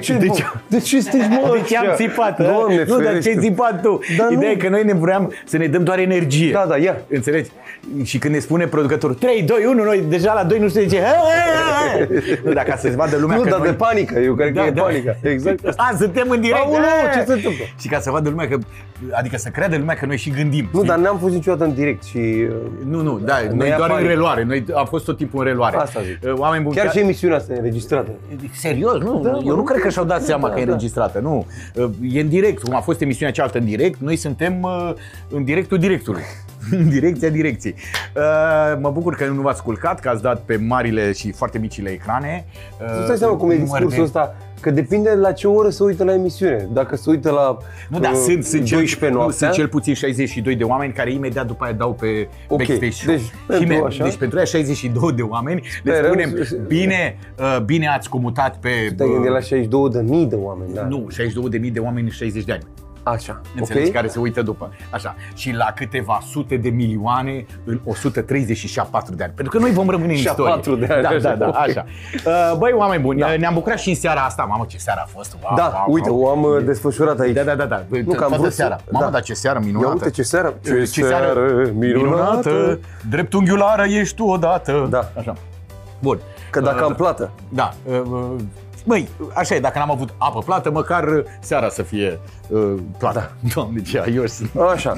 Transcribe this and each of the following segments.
De ce stai, mă? De ce am țipat? Doamne, nu, dar ce-ai țipat tu? Ideea e că noi ne vreau să ne dăm doar energie. Da, da, ia. Înțelegi? Și când ne spune producătorul 3, 2, 1, noi deja la 2 nu știu de ce. Nu, dar ca să-ți vadă lumea nu, că dar noi... de panică, eu cred că e panică. Exact asta. Suntem în direct. Aoleu, ce se întâmplă? Și ca să vadă lumea că, adică să creadă lumea că noi și gândim. Nu, dar n-am fost niciodată în direct și... Nu, da, noi doar în reluare. Noi am fost tot timpul în reluare. Asta zic. Oameni buni, chiar și emisiunea asta e înregistrată. Serios, nu? Da, eu nu cred că și-au dat seama că e înregistrată, nu. E în direct, cum a fost emisiunea cealaltă în direct, noi suntem în directul directului. În direcția direcției. Mă bucur că nu v-ați culcat, că ați dat pe marile și foarte micile ecrane. Îți dai seama cum e discursul ăsta? Că depinde la ce oră se uită la emisiune. Dacă se uită la nu, dar sunt 12 noaptea, sunt cel puțin 62 de oameni care imediat după aia dau pe Backstage Show. Deci pentru aia 62 de oameni le spunem bine ați comutat pe... Te-ai gândit la 62.000 de oameni, da? Nu, 62.000 de oameni în 60 de ani. Așa, înțelegi, care se uită după. Așa. Și la câteva sute de milioane în 134 de ani. Pentru că noi vom rămâne în istorie. 4 de ani. Da, așa. Băi, oameni buni, ne-am bucurat și în seara asta. Mamă, ce seară a fost. Da, uite, o am desfășurat aici. Da. Toată seara. Mamă, dar ce seară minunată. Ia uite ce seară. Ce seară minunată. Dreptunghiulară ești tu odată. Da. Așa. Bun. Că dacă am plată. Da. Băi, așa e, dacă n-am avut apă plată, măcar seara să fie plată. Da. Doamne, ce aios sunt. Așa.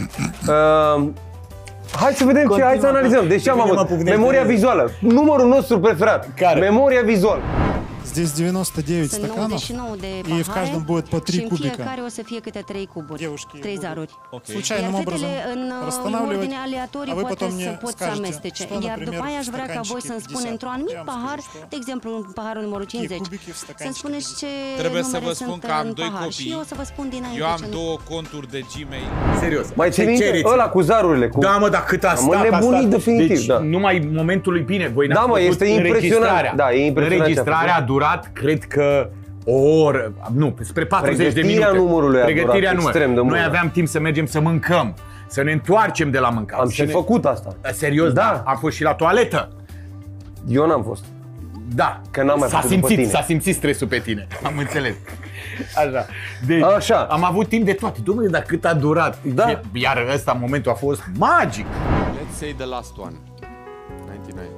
Hai să vedem hai să analizăm. Deci ce am avut? Memoria vizuală. Numărul nostru preferat. Care? Memoria vizuală. Здесь 99 стаканов, и в каждом будет по 3 кубика. Fiecare o să fie câte 3 cuburi, Девушки 3 zaruri. случайным образом în расстанавливать, ordine aleatorie а вы poate потом să мне poți să скажете, amestece. что, Iar după например, aia aș в vrea ca voi să-mi стаканчике spuneți 50. într-un anumit Я вам pahar, скажу, что de exemplu în paharul numărul 50, кубики в să-mi стаканчике spuneți ce Trebuie să numere vă spun sunt că am în doi pahar. Și copii. eu o să vă spun dinainte Eu am ce nu. 2 conturi de Gmail. Serios. Mai ții minte ăla cu zarurile? Da, mă, dar cât a stat, nebunit definitiv, deci, da. numai momentului bine, voi n-ați făcut este impresionant. Da, e impresionant. Înregistrarea a durat, cred că o oră, nu, spre 40 de minute. Pregătirea numărului a durat. Noi aveam timp să mergem să mâncăm, să ne întoarcem de la mâncat. Am și făcut asta. Serios, da. Am fost și la toaletă. Eu n-am fost. Da, că n-am mai făcut după tine. S-a simțit stresul pe tine, am înțeles. Așa. Deci, așa. Am avut timp de toate. Dom'le, dar cât a durat. Da. Iar ăsta, momentul a fost magic. Let's say the last one. 99.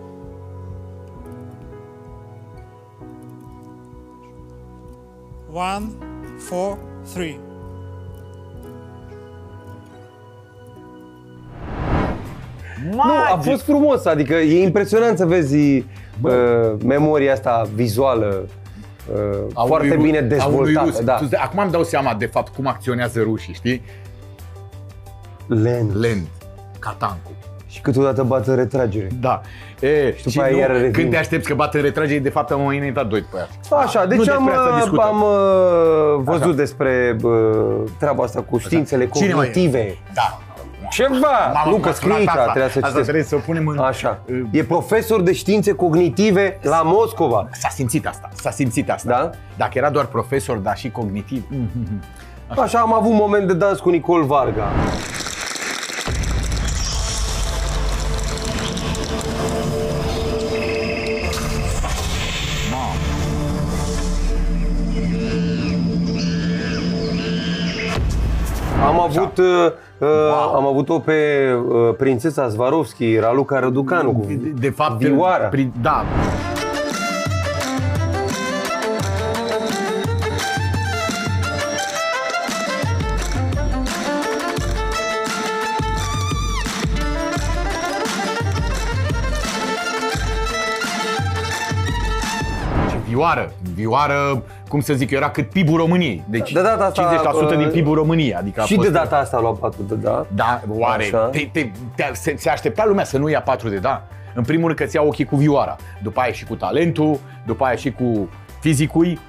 One, four, three. Nu, a fost frumos, adică e impresionant să vezi memoria asta vizuală foarte bine dezvoltată. Da. Acum îmi dau seama de fapt cum acționează rușii, știi? Lent. Ca tancul. Și câteodată bat în retragere. Da. Și când te aștepți că bat în retragere, de fapt am mai înaintat 2 după aia. Așa, deci am văzut despre treaba asta cu științele cognitive. Da. Ceva! Nu, că scrie aici, trebuie să citesc. Trebuie să o punem în... Așa. E profesor de științe cognitive la Moscova. S-a simțit asta. Da? Dacă era doar profesor, dar și cognitiv. Așa, am avut un moment de dans cu Nicol Varga. Am avut-o pe prințesa Swarovski, Raluca Răducanu, cu de fapt, vioara. Da. Vioară, cum să zic, era cât PIB-ul României. Deci de data asta, 50% din PIB-ul României. Adică și de data asta a luat 4 de da? Da, oare? Se aștepta lumea să nu ia 4 de da? În primul rând că ți-a ochii cu vioara. După aia și cu talentul, după aia și cu fizicul.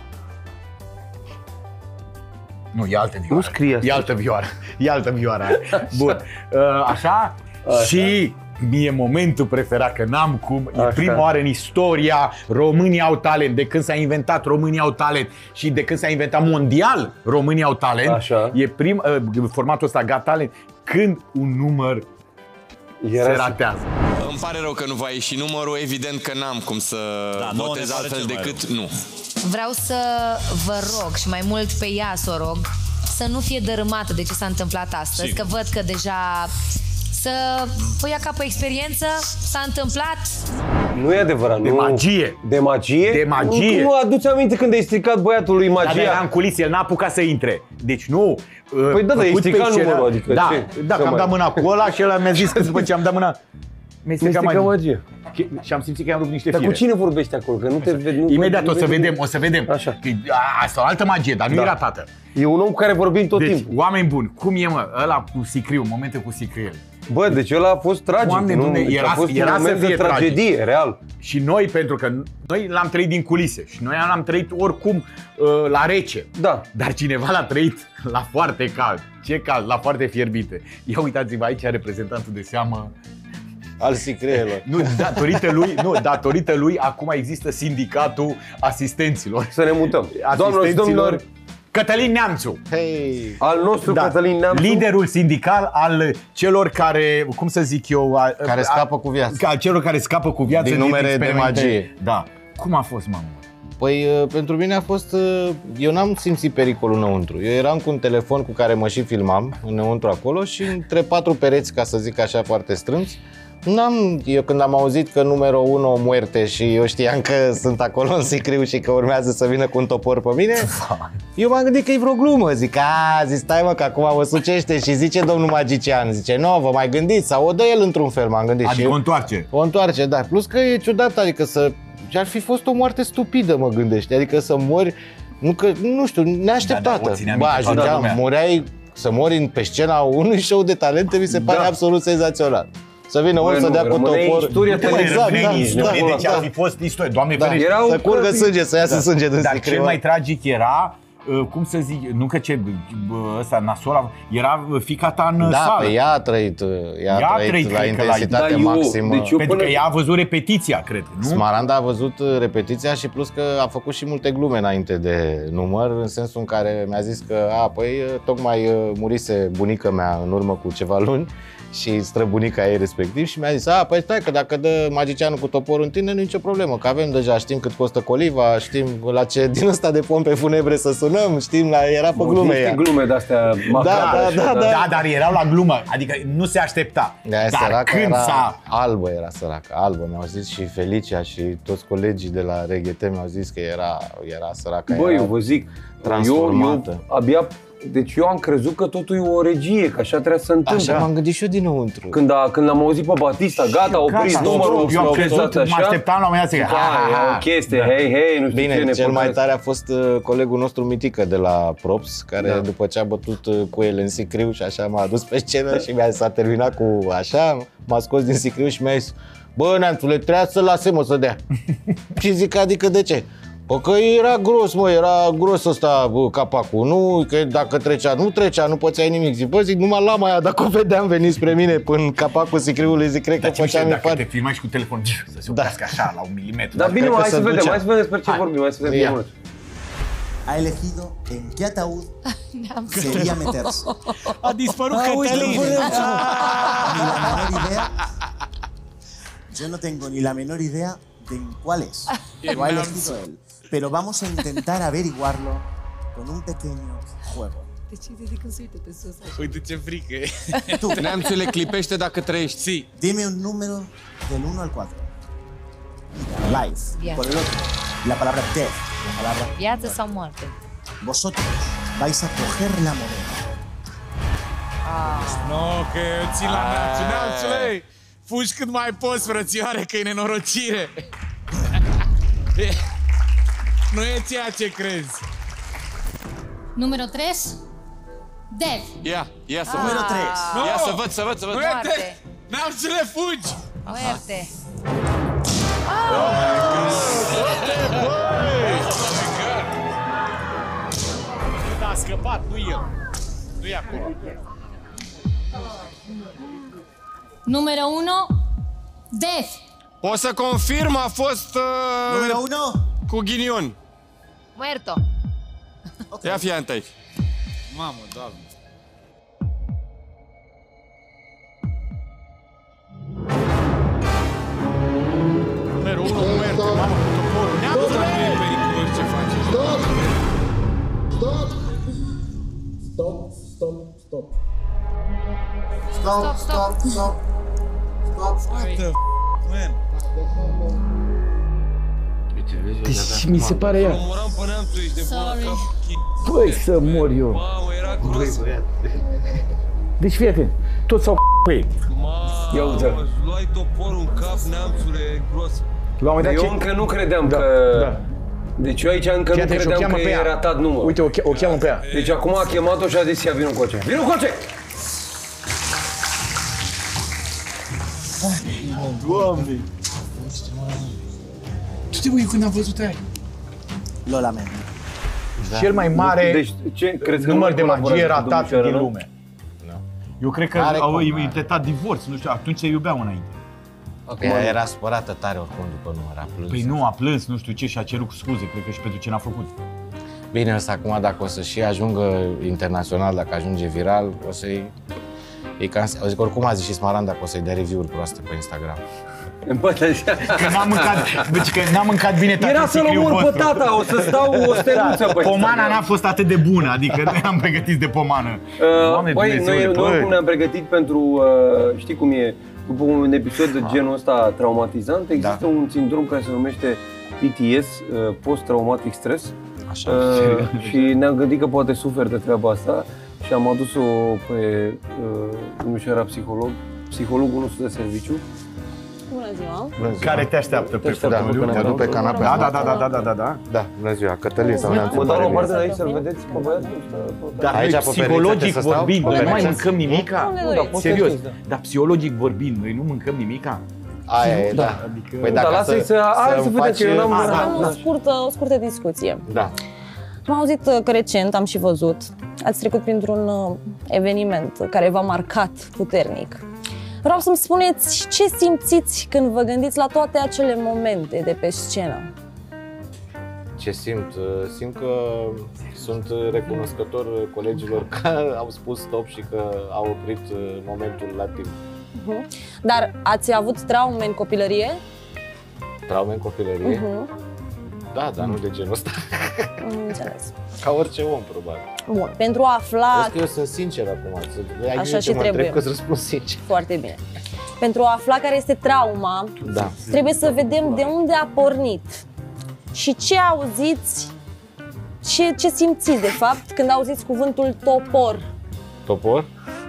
Nu, e altă vioară. Nu scrie asta. E altă vioară. Bun. Așa. Și mie momentul preferat, că n-am cum, e prima oară în istoria România au talent. De când s-a inventat România au talent și de când s-a inventat mondial România au talent, e formatul ăsta Got Talent, când un număr se ratează. În îmi pare rău că nu va ieși numărul, evident că n-am cum să votez altfel decât nu. Vreau să vă rog și mai mult pe ea să o rog să nu fie dărâmată de ce s-a întâmplat astăzi, că văd că deja să o ia ca pe experiență, s-a întâmplat. Nu e adevărat, De magie. De magie? De magie. Nu aduți aminte când ai stricat băiatului magia? Dar era în culise, el n-a apucat să intre. Deci nu. Păi da, ai stricat numărul, adică da, ce? da, că am dat mâna cu ăla și ăla mi-a zis că după ce am dat mâna mi-a stricat magie. Și am simțit că i-am rupt niște fire. Dar cu cine vorbești acolo? Că nu te vede. Imediat o să vedem. Așa. Asta o altă magie, dar nu era tată. E un om cu care vorbim tot deci, timpul. oameni buni, cum e mă, ăla cu sicriu, momente cu sicriu. Bă, deci ăla a fost tragic. A fost un moment de tragedie, tragic. real. Și noi, pentru că noi l-am trăit din culise și noi l-am trăit oricum la rece. Da. Dar cineva l-a trăit la foarte cald. Ce cald? La foarte fierbinte. Ia uitați-vă aici reprezentantul de seamă al sicrielor. Datorită lui acum există sindicatul asistenților. Să ne mutăm. Doamnelor și domnilor, Cătălin Neamțu. Hey. Al nostru Cătălin Neamțu. Liderul sindical al celor care, cum să zic eu, care scapă cu viața. Celor care scapă cu viața din numere de magie. Da. Cum a fost, mamă? Păi, pentru mine a fost... Eu n-am simțit pericolul înăuntru. Eu eram cu un telefon cu care mă și filmam înăuntru acolo și între 4 pereți, ca să zic așa, foarte strâns. Eu când am auzit că numărul 1 muerte și eu știam că sunt acolo în sicriu și că urmează să vină cu un topor pe mine, eu m-am gândit că e vreo glumă. Zic, stai mă că acum mă sucește și zice domnul magician, zice, nu, vă mai gândiți sau o dă el într-un fel, m-am gândit. Adică și o întoarce. O întoarce, da. Plus că e ciudat, adică ar fi fost o moarte stupidă, mă gândești, adică să mori, nu știu, neașteptată. Mureai să mori pe scena unui show de talente, mi se pare absolut senzațional. Să vină unul să dea cu topor. Deci ar fi fost istorie. Doamne ferește. Să curgă sânge, să iasă sânge din sicriu. Dar cel mai tragic era, cum să zic, nu că ăsta nasola, era fiica ta în sală. Da, ea a trăit la intensitate maximă. Pentru că ea a văzut repetiția, cred, nu? Smaranda a văzut repetiția și plus că a făcut și multe glume înainte de număr, în sensul în care mi-a zis că, tocmai murise bunica mea în urmă cu ceva luni și străbunica ei respectiv și mi-a zis, păi stai că dacă dă magicianul cu toporul în tine, nu e nicio problemă, că avem deja, știm cât costă coliva, știm la ce din ăsta de pompe funebre să sunăm, știm, era pe glume ea. Glume de-astea macabre. Da, dar erau la glumă, adică nu se aștepta. Dar când albă era săracă, albă, mi-au zis și Felicia și toți colegii de la RGT mi-au zis că era săracă. Băi, eu vă zic, transformată. Deci eu am crezut că totul e o regie, că așa trebuia să se întâmple. Așa m-am gândit și eu dinăuntru. Când am auzit pe Batista, gata, a oprit numărul. Eu am crezut, mă așteptam la un moment dat să e o chestie, hei, nu știu ce. Bine, cel mai tare a fost colegul nostru Mitică de la Props, care după ce a bătut cu el în sicriu și așa m-a adus pe scenă și s-a terminat cu așa, m-a scos din sicriu și mi-a zis, bă, Neamțule, trebuia să lase, mă, să dea. Și zic, adică de ce? Bă, că era gros, mă, era gros ăsta capacul, nu, că dacă nu pățeai nimic. Zic, numai lama aia, dacă o vedeam veni spre mine până capacul sicriului, zic, cred că făceam dacă te filmai și cu telefon, să se oprească așa, la 1 milimetru. Dar bine, hai să vedem despre ce vorbim, hai să vedem. Ha elegido en qué ataúd sería meterse. A dispărut Cătălin. Yo no tengo ni la menor idea de en cuál es. Lo ha elegido él. Pero vamos a intentar averiguarlo con un pequeño juego. Uite ce frică e. Neamțule, clipește dacă trăiești. Sí. Dime un número del 1 al 4. Life. Por el otro, la palabra death. La palabra viață sau moarte. Vosotros vais a coger la moneda. No, că eu țin la Neamțule. Fugi cât mai poți, frățioare, că e nenorocire. Nu e ceea ce crezi. Numero 3. Death. Ia să văd. Numero 3. Ia să văd. Nu e Death. Neamțule, fugi. Muerte. Oh my God. A scăpat, nu el. Nu e acolo. Numero 1. Death. O să confirm, a fost... Numero 1. Cu ghinion. Muerto. Okay. Ia fii aici. Mamă, Doamne. Stop. Deci mi se pare ea. Sorry. Băi, să mor eu. Deci fii atent, toți s-au pe ei. Ia uite. Luai toporul în cap, neamțule, gros. Eu încă nu credeam că... Deci eu aici încă nu credeam că e ratat numărul. Uite, o cheamă pe ea. Deci acum a chemat-o și a zis, ia vino coace. Vino coace! Doamne! Tu te când am văzut aia? Lo lamento. Cel mai mare deci, număr de magie ratat din lume. Eu cred că au intentat divorț, nu știu, atunci se iubeau înainte. Ea era supărată tare oricum după număr, a plâns. Păi nu, a plâns, nu știu ce, și a cerut scuze, cred că și pentru ce n-a făcut. Bine, ăsta acum dacă o să și ajungă internațional, dacă ajunge viral, o să-i... Zic, oricum a zis și Smaranda că o să-i dea review-uri proaste pe Instagram. Că n-am mâncat bine tata. Era să-l omor pe tata, o să stau o steluță pe pomana n-a fost atât de bună, adică noi am pregătit de pomană. Băi, noi oricum ne-am pregătit pentru, știi cum e, după un episod de genul ăsta traumatizant, există un sindrom care se numește PTS, Post-Traumatic Stress. Așa. Și ne-am gândit că poate suferi de treaba asta și am adus-o pe, nu știu, era psihologul nostru de serviciu. Bună ziua! Care te așteaptă pe fotoliu? Te aduc pe canapea. Da. Bună ziua, Cătălin sau Neamțu. Mă dau la parte de aici să-l vedeți pe băiatul? Dar aici, psihologic vorbind, noi nu mai mâncăm nimica? Serios, dar psihologic vorbind, noi nu mâncăm nimica? Aia e, da. Păi dacă lasă-i să vedeți că eu n-am... Am o scurtă discuție. Da. Am auzit că recent, am și văzut, ați trecut printr-un eveniment care v-a marcat puternic. Vreau să-mi spuneți ce simțiți când vă gândiți la toate acele momente de pe scenă. Ce simt? Simt că sunt recunoscător colegilor care au spus stop și că au oprit momentul la timp. Dar ați avut traume în copilărie? Traume în copilărie? Da, dar nu de genul ăsta. Înțeles. Ca orice om, probabil. Bun, pentru a afla... Eu sunt sincer acum. Așa și trebuie. Că-ți răspund sincer. Foarte bine. Pentru a afla care este trauma, trebuie să vedem de unde a pornit și ce auziți, ce simțiți de fapt când auziți cuvântul topor. Topor?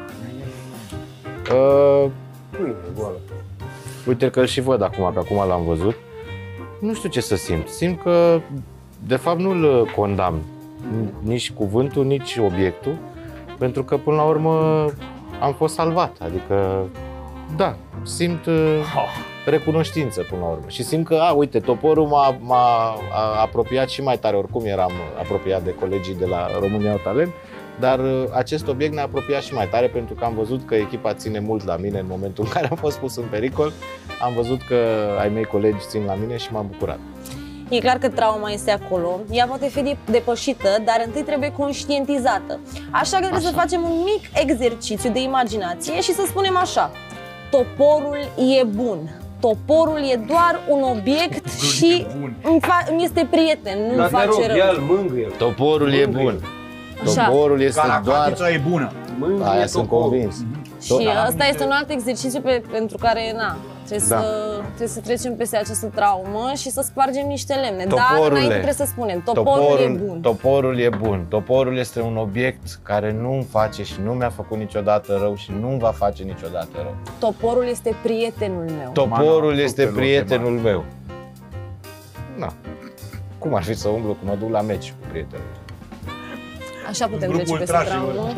Uite că îl și văd acum, că acum l-am văzut. Nu știu ce să simt. Simt că, de fapt, nu-l condamn. Nici cuvântul, nici obiectul. Pentru că, până la urmă, am fost salvat. Adică, da, simt recunoștință până la urmă. Și simt că, uite, toporul m-a apropiat și mai tare. Oricum eram apropiat de colegii de la România au Talent. Dar acest obiect ne-a apropiat și mai tare pentru că am văzut că echipa ține mult la mine în momentul în care am fost pus în pericol. Am văzut că ai mei colegi țin la mine și m-am bucurat. E clar că trauma este acolo, ea poate fi depășită, dar întâi trebuie conștientizată. Așa că trebuie să facem un mic exercițiu de imaginație și să spunem așa: toporul e bun. Toporul e doar un obiect și îmi este prieten, nu-mi face rău. Toporul e bun. Toporul este doar... e bună. Aia sunt convins. Și ăsta este un alt exercițiu pentru care, trebuie să trecem peste această traumă și să spargem niște lemne. Dar înainte trebuie să spunem, toporul e bun. Toporul e bun. Toporul este un obiect care nu-mi face și nu mi-a făcut niciodată rău și nu-mi va face niciodată rău. Toporul este prietenul meu. Toporul este prietenul meu. Na. Cum ar fi să umblu cum mă duc la meci cu prietenul? Așa putem trece peste traumă.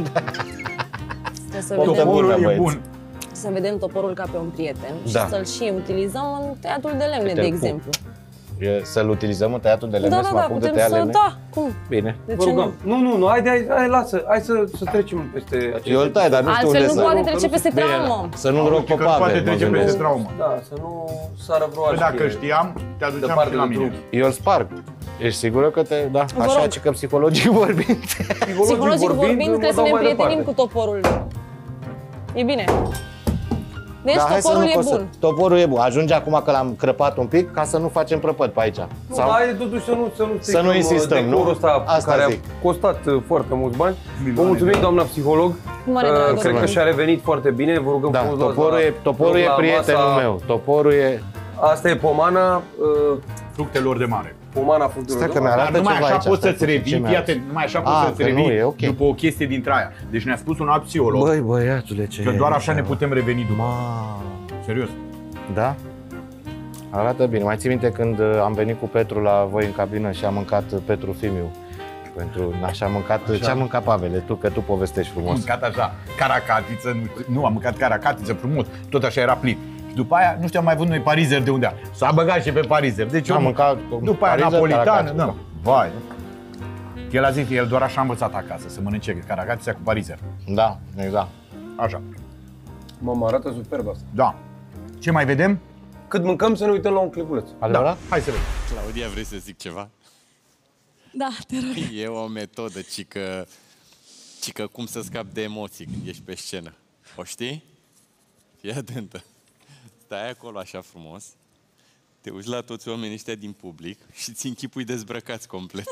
Toporul e bun. Să vedem toporul ca pe un prieten și să-l și utilizăm în tăiatul de lemne, de exemplu. Să-l utilizăm în tăiatul de lemne, să mă apuc de tăiat lemne? Da, cum? Bine. Vă rugăm. Nu, hai, lasă, hai să trecem peste acest... Eu îl tai, dar nu știu unde să... Altfel nu poate trece peste traumă. Să nu-l rog pe Pavel. Poate trece peste traumă. Da, să nu sară vreo altă. Dacă știam, te aduceam și la mine. Eu îl sparg. Ești sigură că te... Da, așa ce că psihologic vorbind. Psihologic vorbind, trebuie să ne împrietenim cu toporul. E bine. Deci toporul e bun. Toporul e bun. Ajunge acum că l-am crăpat un pic ca să nu facem prăpăd pe aici. Sau? Hai totuși să nu insistăm, nu? Ăsta care a costat foarte mulți bani. Vă mulțumim, doamna psiholog. Cred că și-a revenit foarte bine. Vă rugăm frumos. Toporul e prietenul meu. Toporul e... Asta e pomana fructelor de mare. Pomana fructelor de mare. Dar numai așa poți să-ți revii, numai așa poți să-ți revii după o chestie dintre aia. Deci ne-a spus un alt psiholog. Băi, băiatule, ce că doar așa ne putem reveni după. Serios. Da? Arată bine. Mai ții minte când am venit cu Petru la voi în cabină și am mâncat Petru Fimiu? Așa am mâncat, așa. Ce am mâncat, Pavele? Tu, că tu povestești frumos. Am mâncat așa, caracatiță, nu, am mâncat caracatiță frumos, tot așa era plin. Și după aia, nu știu, am mai văzut noi parizer de undea. S-a băgat și pe parizer. Deci am mâncat după aia napolitană, nu. Vai. El a zis, el doar așa a învățat acasă, să mănânce caracatița cu parizer. Da, exact. Așa. Mă arată superb asta. Da. Ce mai vedem? Cât mâncăm să ne uităm la un clipuleț. Da. Hai să vedem. Claudia, vrei să zic ceva? Da, te rog. E o metodă, cică cum să scapi de emoții când ești pe scenă. O știi? Fii atentă. Stai acolo așa frumos, te uiți la toți oamenii ăștia din public și ți închipui dezbrăcați complet.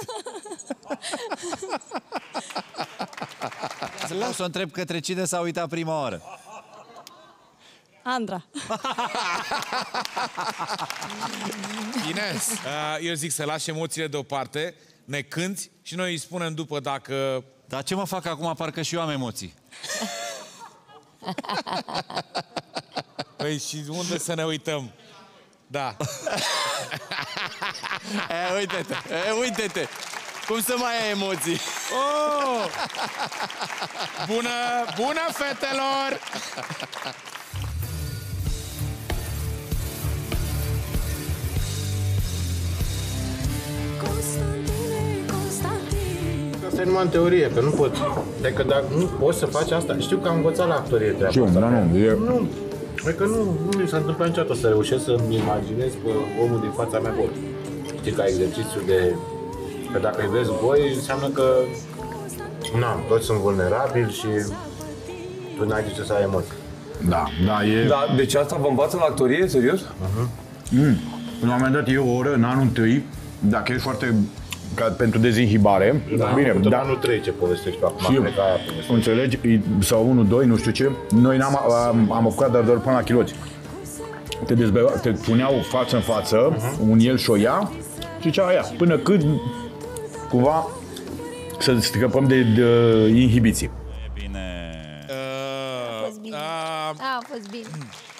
O să o întreb către cine s-a uitat prima oară. Andra. Bine, eu zic să lași emoțiile deoparte, ne cânti și noi îi spunem după dacă... Dar ce mă fac acum? Parcă și eu am emoții. Păi și unde să ne uităm? Da. Uite-te, uite-te. Cum să mai ai emoții? Oh! Bună, fetelor! Asta e numai în teorie, că nu pot. Adică dacă nu poți să faci asta. Știu că am învățat la actorie treaba asta. Nu. Adică nu mi s-a întâmplat niciodată să reușesc să-mi imaginez pe omul din fața mea gol. Știi, ca exercițiu de... Că dacă îi vezi goi, înseamnă că... toți sunt vulnerabili și tu n-ai de ce să ai emoții. Da, e... Da, deci asta vă învață la actorie, serios? La un moment dat e o oră, în anul 1, dacă ești foarte... pentru dezinhibare. Da, bine, dar anul 3 ce povestești tu acum, și înțelegi? Sau 1, 2, nu știu ce. Noi am apucat doar până la chiloți. Te puneau față în față, un el și o ea, și zicea aia, până cât cumva să scăpăm de inhibiții. E bine. A fost bine. A fost bine.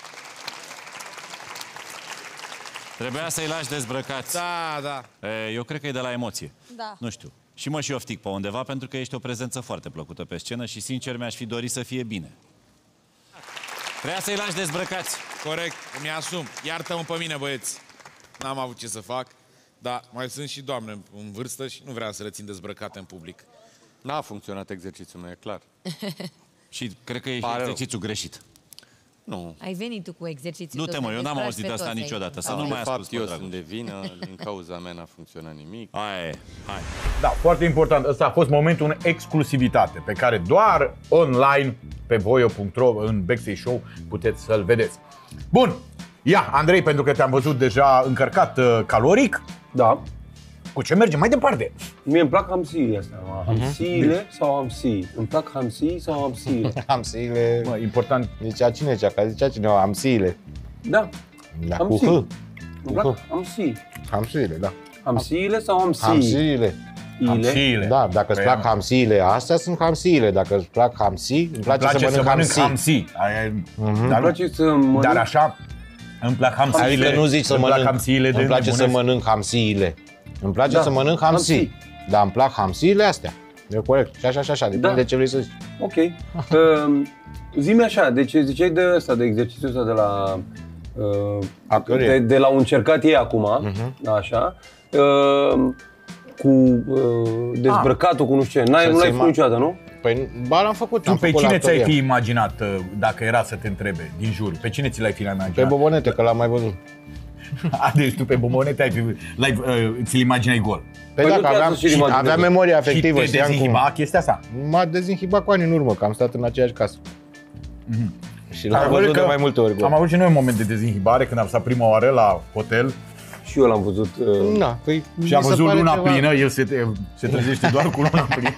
Trebuia să-i lași dezbrăcați. Da. Eu cred că e de la emoție. Da. Nu știu. Și mă și oftic pe undeva pentru că ești o prezență foarte plăcută pe scenă și sincer mi-aș fi dorit să fie bine. Trebuia să-i lași dezbrăcați. Corect, îmi asum. Iartă-mă pe mine, băieți. N-am avut ce să fac, dar mai sunt și doamne în vârstă și nu vreau să le țin dezbrăcate în public. N-a funcționat exercițiul meu, e clar. Și cred că e exercițiul greșit. Nu. Ai venit tu cu exercițiul. Nu te mă, eu n-am auzit de asta niciodată. Să nu mai ascult. Eu sunt de vină, din cauza mea n-a funcționat nimic. Hai. Da, foarte important. Ăsta a fost momentul în exclusivitate pe care doar online pe voio.ro în Backstage Show puteți să-l vedeți. Bun. Ia, Andrei, pentru că te-am văzut deja încărcat caloric. Da. Cu ce mergem mai departe? Mie îmi plac hamsiile astea. Hamsiile sau hamsii? Îmi plac hamsii sau hamsiile? Hamsiile... Mă, important... Zicea cineva, hamsiile. Da. Cu H. Îmi plac hamsii. Hamsiile, da. Hamsiile sau hamsii? Hamsiile. Da, dacă îți plac hamsiile, astea sunt hamsiile. Dacă îți plac hamsii, îmi place să mănânc hamsii. Dar așa, îmi plac hamsiile. Adică nu zici să mănânc hamsiile, îmi place să mănânc hamsiile. Îmi place să mănânc hamsii. Dar îmi plac hamsiile astea. E corect. Și așa, depinde de ce vrei să zici. Ok. Zi-mi așa, deci ziceai de ăsta, de exercițiul ăsta de la... de la un încercat ei acum, așa, cu dezbrăcatul, cu nu știu ce. Nu l-ai făcut niciodată, nu? Păi, ba, l-am făcut. Tu pe cine ți-ai fi imaginat, dacă era să te întrebe, din jur? Pe cine ți l-ai fi imaginat? Pe Bobonete, că l-am mai văzut. Deci tu pe Bobonete ți-l imaginai gol. Păi dacă aveam memorie afectivă. Și te dezinhiba chestia asta? M-a dezinhibat cu ani în urmă, că am stat în aceeași casă. Și l-am văzut de mai multe ori. Am avut și noi un moment de dezinhibare când am stat prima oară la hotel. Și eu l-am văzut. Și am văzut luna plină, el se trezește doar cu luna plină.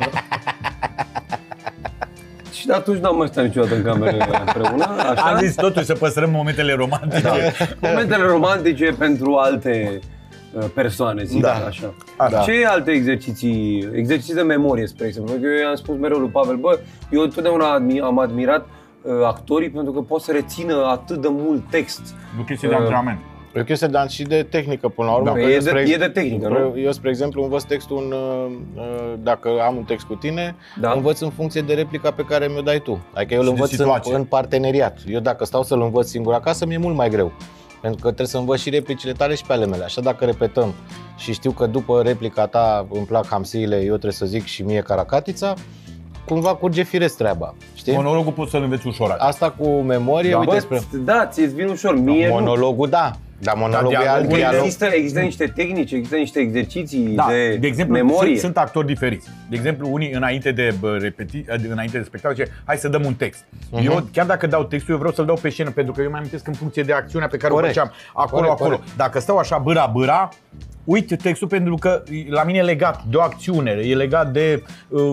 Și de atunci n-am mai stat niciodată în cameră împreună. Așa? Am zis totuși să păstrăm momentele romantice. Da. Momentele romantice pentru alte persoane, zic așa. Ce alte exerciții de memorie, spre exemplu? Eu i-am spus mereu lui Pavel, eu întotdeauna am admirat actorii pentru că pot să rețină atât de mult text. Nu chestie de antrenament. E o chestie și de tehnică până la urmă. E de tehnică, nu? Eu, spre exemplu, învăț textul dacă am un text cu tine, învăț în funcție de replica pe care mi-o dai tu. Adică eu îl învăț în parteneriat. Eu dacă stau să-l învăț singur acasă, mi-e mult mai greu. Pentru că trebuie să învăț și replicile tale și pe ale mele. Așa dacă repetăm și știu că după replica ta îmi plac hamsiile, eu trebuie să zic și mie caracatița, cumva curge firesc treaba. Știi? Monologul poți să-l înveți ușor. Asta cu memorie, ți-ți vine ușor. Mie monologul dar monologul e alt dialog. Există niște tehnici, există niște exerciții de exemplu, memorie. Sunt actori diferiți. De exemplu, unii înainte de spectacol zice, hai să dăm un text. Eu, chiar dacă dau textul, eu vreau să-l dau pe scenă, pentru că eu mai amintesc în funcție de acțiunea pe care o făceam acolo. Dacă stau așa bâra, uit textul pentru că la mine e legat de o acțiune, e legat de,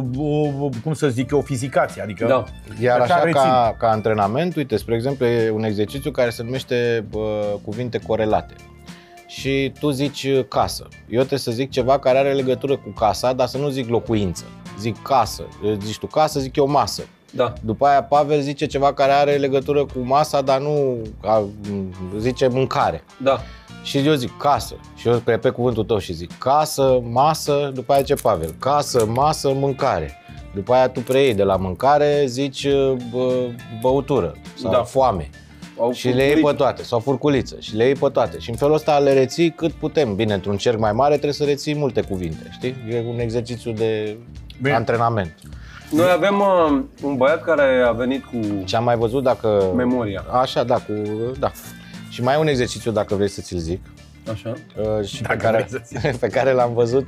o fizicație. Adică Iar așa ca antrenament, uite, spre exemplu, e un exercițiu care se numește cuvinte corelate. Și tu zici casă. Eu trebuie să zic ceva care are legătură cu casa, dar să nu zic locuință. Zic casă. Zici tu casă, zic eu masă. După aia Pavel zice ceva care are legătură cu masa, dar nu zice mâncare. Și eu zic casă. Și eu repet cuvântul tău și zic casă, masă, după aia ce Pavel? Casă, masă, mâncare. După aia tu preiei de la mâncare, zici băutură sau foame. Și le iei pe toate, sau furculiță, și le iei pe toate. Și în felul ăsta le reții cât putem. Bine, într-un cerc mai mare trebuie să reții multe cuvinte, știi? E un exercițiu de antrenament. Noi avem un băiat care a venit cu... Și am mai văzut dacă... Memoria. Așa, da. Și mai e un exercițiu, dacă vrei să ți-l zic. Așa. Și pe care l-am văzut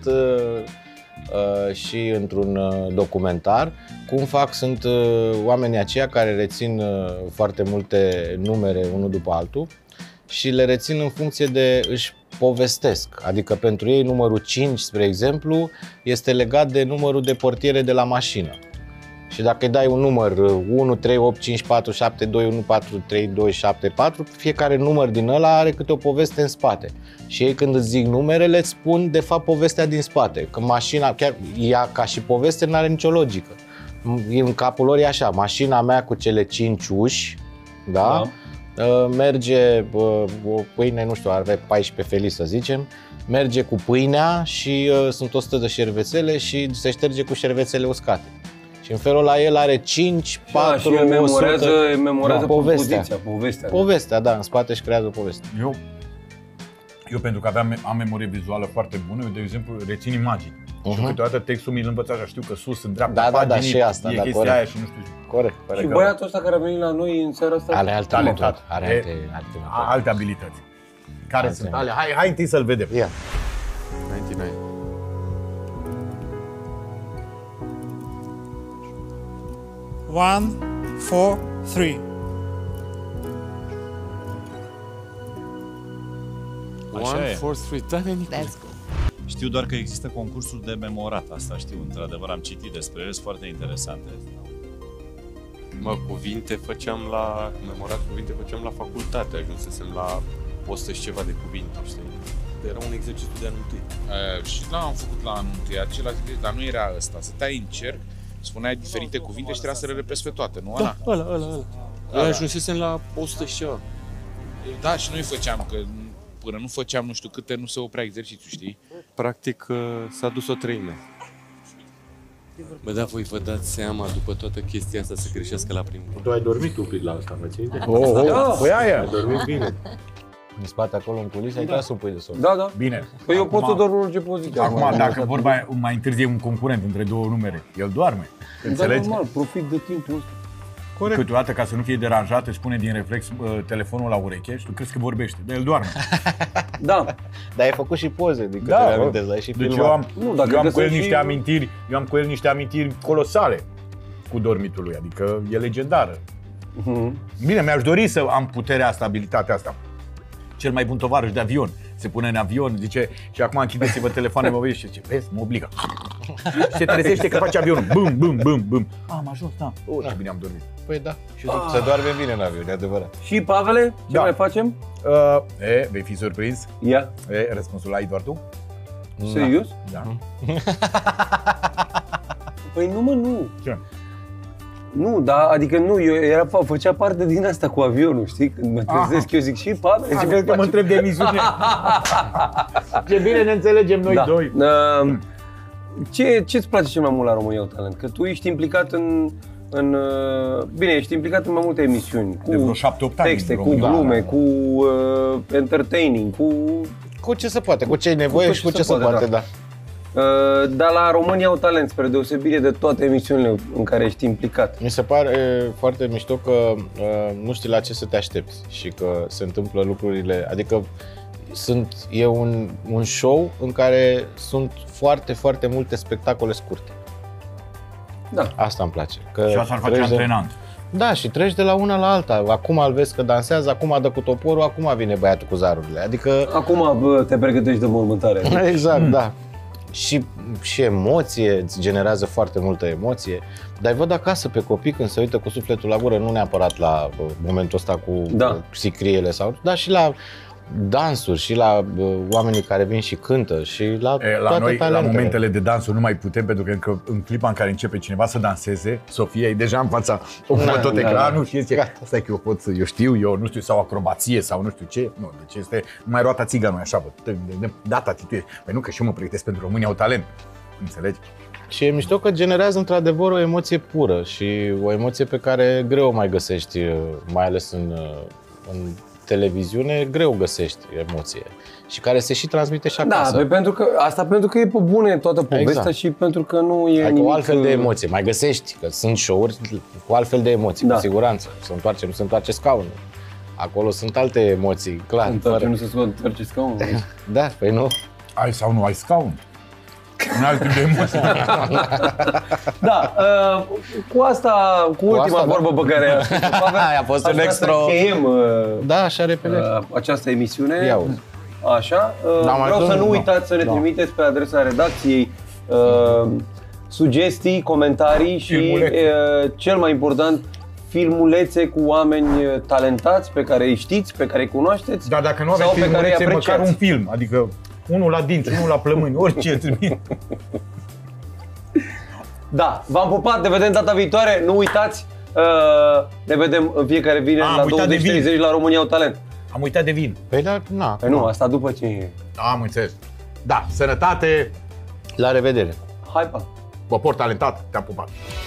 și într-un documentar. Sunt oamenii aceia care rețin foarte multe numere unul după altul și le rețin în funcție de își povestesc. Adică pentru ei numărul 5, spre exemplu, este legat de numărul de portiere de la mașină. Și dacă îi dai un număr 1, 3, 8, 5, 4, 7, 2, 1, 4, 3, 2, 7, 4, fiecare număr din ăla are câte o poveste în spate. Și ei când îți zic numerele îți spun de fapt povestea din spate. Că mașina, chiar ea ca și poveste, nu are nicio logică. În capul lor e așa, mașina mea cu cele 5 uși, merge, o pâine, nu știu, are 14 felii să zicem, merge cu pâinea și sunt 100 de șervețele și se șterge cu șervețele uscate. Și în felul ăla el are 5, 4, 100... memorează povestea, în spate își creează povestea. Eu pentru că am memorie vizuală foarte bună, eu de exemplu rețin imagini. Și câteodată textul mi-l învăț așa, știu că sus, în dreapta paginii, și asta, e chestia aia și nu știu. Corect. Și băiatul ăsta care a venit la noi în seara asta are alte abilități. Care sunt ale? Hai întâi să-l vedem. 99. One, 4, 3. One, 4, 3. Știu doar că există concursul de memorat, asta știu, într-adevăr am citit despre ele, sunt foarte interesante. Memorat cuvinte făceam la facultate, ajunsesem la 100 și ceva de cuvinte, știi? Era un exercițiu de anul întâi. Și am făcut la anul întâi același, dar nu era ăsta, stăteai în cerc, spuneai diferite cuvinte și trebuia să le repezi pe toate, nu? Ăla. Ajunsesem la 100 și ceva. Da, și noi făceam, că până nu făceam nu știu câte, nu se oprea exercițiul, știi? Practic s-a dus o treime. Bă, da, voi vă dați seama după toată chestia asta să greșească la primul. Tu ai dormit un pic la asta, mă ții? Păi aia! Ai dormit bine. În spate acolo, în culise, ai tras un pui de somn. Da. Bine. Păi eu pot să dorm în orice poziție. Acum, dacă vorba mai întârzie un concurent între două numere, el doarme. Înțelegi? Normal, profit de timpul ăsta. Corect. Câteodată, ca să nu fie deranjat, își pune din reflex telefonul la ureche și tu crezi că vorbește, dar el doarme. Da. Dar ai făcut și poze, din câte amintesc, l-ai și filmat. Deci eu am cu el niște amintiri colosale cu dormitul lui, adică e legendară. Bine, mi-aș dori să am puterea asta, abilitatea asta. Cel mai bun tovarăș de avion se pune în avion, zice, și acum închideți-vă telefoane, mă vezi și zice, vezi, mă obligă. Se trezește că face avionul, bum, bum, bum, bum. Am ajuns, da. Ce bine am dormit. Păi da, și se doarme bine în avion, e adevărat. Și Pavele, ce mai facem? Vei fi surprins? Ia. Răspunsul ai doar tu? Serios? Da. Păi nu, mă, nu. Ce? Nu, da, adică nu, eu făcea parte din asta cu avionul, știi? Când mă trezesc, eu zic și Pavel. Ce crezi că mă întreb de emisiune? Ce bine ne înțelegem noi doi. Ce-ți place cel mai mult la România Au Talent? Că tu ești implicat bine, ești implicat în mai multe emisiuni. Cu de vreo 7-8 ani. Texte, cu glume, cu entertaining, cu ce se poate, cu ce ai nevoie și cu ce se poate, da. Dar la România Au Talent, spre deosebire de toate emisiunile în care ești implicat. Mi se pare foarte mișto că nu știi la ce să te aștepți și că se întâmplă lucrurile, adică e un show în care sunt foarte, foarte multe spectacole scurte. Da. Asta îmi place. Și asta ar face antrenant. Da, și treci de la una la alta. Acum îl vezi că dansează, acum dă cu toporul, acum vine băiatul cu zarurile. Adică... Acum te pregătești de mormântare. Exact, da. Și emoție, îți generează foarte multă emoție. Dar îi văd acasă pe copii când se uită cu sufletul la gură, nu neapărat la momentul ăsta cu sicriele sau, dar și la dansuri și la oamenii care vin și cântă și la toate noi, talentele. La momentele de dansuri nu mai putem, pentru că în clipa în care începe cineva să danseze, Sofia e deja în fața tot ecranul și zice, stai că eu știu, eu nu știu, sau acrobație sau nu știu ce. Nu, deci este numai roata țiganului, așa, data atitudine. Păi nu, că și eu mă pregătesc pentru România Au Talent. Înțelegi? Și e mișto că generează într-adevăr o emoție pură și o emoție pe care greu o mai găsești, mai ales în televiziune, greu găsești emoție și care se și transmite și acasă. Da, pentru că e pe bune toată povestea, exact. Și pentru că nu e nimic... o altfel de emoție, mai găsești, că sunt show-uri cu altfel de emoții, cu siguranță. Nu se întoarce scaunul. Acolo sunt alte emoții, clar. Nu se întoarce scaunul. Da, păi nu. Ai sau nu ai scaun? Un alt tip de emoții. Da, cu ultima vorbă pe care a fost un extra. Da, așa repede. Această emisiune. Așa. Vreau să nu uitați să ne trimiteți pe adresa redacției sugestii, comentarii și cel mai important, filmulețe cu oameni talentați pe care îi știți, pe care îi cunoașteți. Dar dacă nu aveți filmulețe, măcar un film, adică unul la dinți, unul la plămâni, orice îți vine. Da, v-am pupat, ne vedem data viitoare, nu uitați, ne vedem în fiecare vineri la 20:30 la România Au Talent. Am uitat de vin. Păi da, na. Păi nu, asta după ce... Am înțeles. Da, sănătate. La revedere. Hai, pa. Popor talentat, te-am pupat.